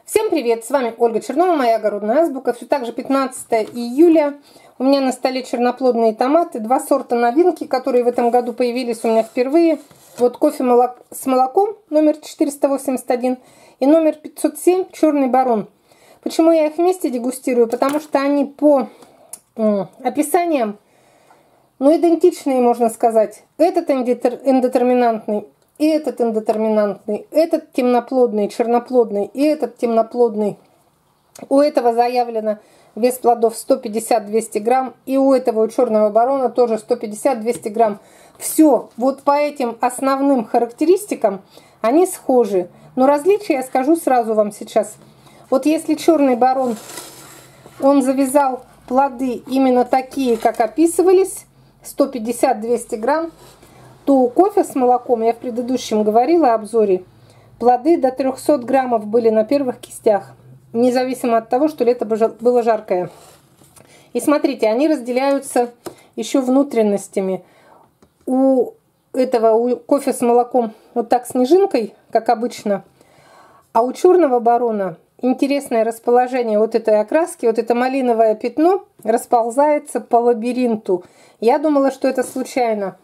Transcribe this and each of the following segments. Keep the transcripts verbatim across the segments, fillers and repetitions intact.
Всем привет! С вами Ольга Чернова, моя огородная азбука. Все так же пятнадцатое июля. У меня на столе черноплодные томаты. Два сорта новинки, которые в этом году появились у меня впервые. Вот кофе с молоком номер четыреста восемьдесят один и номер пятьсот семь черный барон. Почему я их вместе дегустирую? Потому что они по описаниям, ну, идентичные, можно сказать. Этот индетерминантный, и этот индетерминантный, этот темноплодный, черноплодный, и этот темноплодный. У этого заявлено вес плодов сто пятьдесят — двести грамм, и у этого, у черного барона, тоже сто пятьдесят — двести грамм. Все, вот по этим основным характеристикам они схожи. Но различия я скажу сразу вам сейчас. Вот если черный барон, он завязал плоды именно такие, как описывались, сто пятьдесят — двести грамм, то у кофе с молоком, я в предыдущем говорила обзоре, плоды до трёхсот граммов были на первых кистях, независимо от того, что лето было жаркое. И смотрите, они разделяются еще внутренностями. У этого, у кофе с молоком вот так снежинкой, как обычно, а у черного барона интересное расположение вот этой окраски, вот это малиновое пятно расползается по лабиринту. Я думала, что это случайно.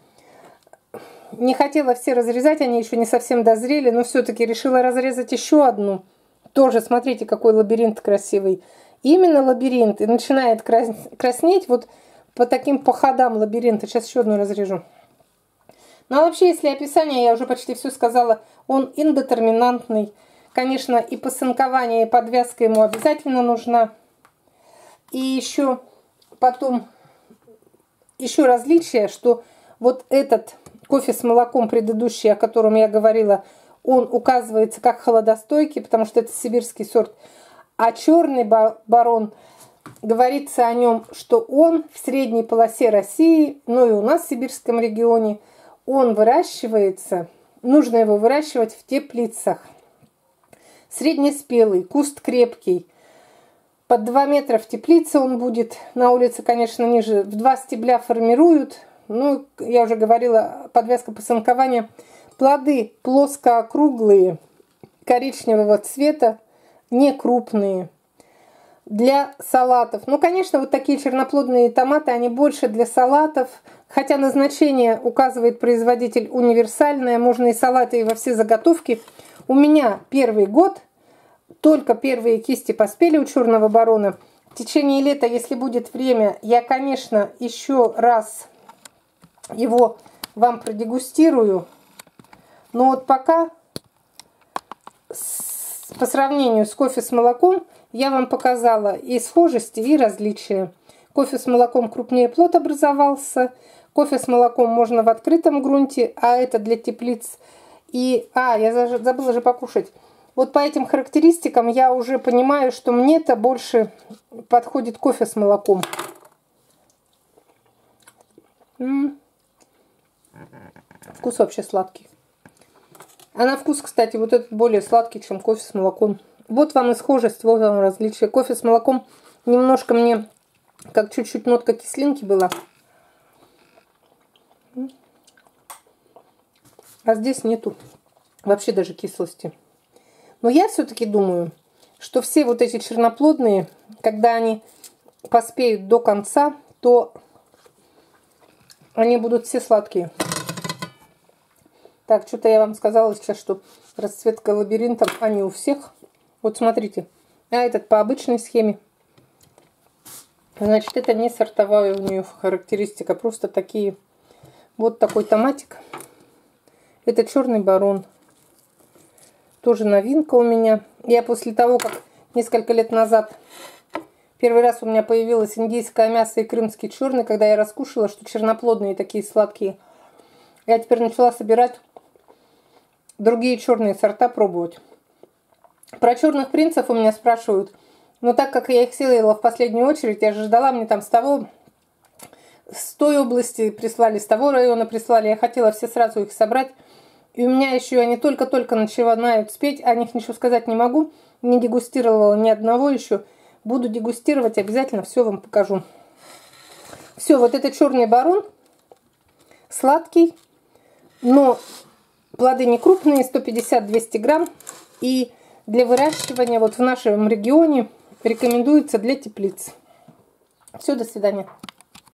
Не хотела все разрезать, они еще не совсем дозрели, но все-таки решила разрезать еще одну. Тоже, смотрите, какой лабиринт красивый. Именно лабиринт. И начинает краснеть вот по таким походам лабиринта. Сейчас еще одну разрежу. Ну а вообще, если описание, я уже почти все сказала, он индетерминантный. Конечно, и посынкование, и подвязка ему обязательно нужна. И еще потом, еще различие, что вот этот кофе с молоком предыдущий, о котором я говорила, он указывается как холодостойкий, потому что это сибирский сорт. А черный барон, говорится о нем, что он в средней полосе России, ну и у нас в сибирском регионе, он выращивается, нужно его выращивать в теплицах. Среднеспелый, куст крепкий. Под два метра в теплице он будет. На улице, конечно, ниже. В два стебля формируют. Ну, я уже говорила, подвязка посынкования. Плоды плоско-округлые, коричневого цвета, не крупные. Для салатов. Ну, конечно, вот такие черноплодные томаты, они больше для салатов. Хотя назначение указывает производитель универсальное. Можно и салаты, и во все заготовки. У меня первый год, только первые кисти поспели у черного барона. В течение лета, если будет время, я, конечно, еще раз его вам продегустирую. Но вот пока, с, по сравнению с кофе с молоком, я вам показала и схожести, и различия. Кофе с молоком крупнее плод образовался. Кофе с молоком можно в открытом грунте, а это для теплиц. И, а, я забыла же покушать. Вот по этим характеристикам я уже понимаю, что мне-то больше подходит кофе с молоком. М-м. Вкус вообще сладкий. А на вкус, кстати, вот этот более сладкий, чем кофе с молоком. Вот вам и схожесть, вот вам различие. Кофе с молоком немножко мне, как чуть-чуть нотка кислинки была. А здесь нету вообще даже кислости. Но я все-таки думаю, что все вот эти черноплодные, когда они поспеют до конца, то они будут все сладкие. Так, что-то я вам сказала сейчас, что расцветка лабиринтом, они у всех. Вот смотрите, а этот по обычной схеме. Значит, это не сортовая у нее характеристика, просто такие. Вот такой томатик. Это черный барон. Тоже новинка у меня. Я после того, как несколько лет назад первый раз у меня появилось индийское мясо и крымский черный, когда я раскушала, что черноплодные такие сладкие, я теперь начала собирать другие черные сорта, пробовать. Про черных принцев у меня спрашивают. Но так как я их сеяла в последнюю очередь, я же ждала, мне там с того... С той области прислали, с того района прислали. Я хотела все сразу их собрать. И у меня еще они только-только начинают спеть. О них ничего сказать не могу. Не дегустировала ни одного еще. Буду дегустировать, обязательно все вам покажу. Все, вот это черный барон. Сладкий. Но плоды не крупные, сто пятьдесят — двести грамм. И для выращивания вот в нашем регионе рекомендуется для теплиц. Все, до свидания.